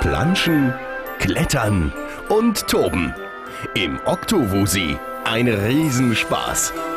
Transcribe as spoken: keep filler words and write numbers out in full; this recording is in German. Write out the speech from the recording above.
Planschen, klettern und toben. Im Oktovusi ein Riesenspaß.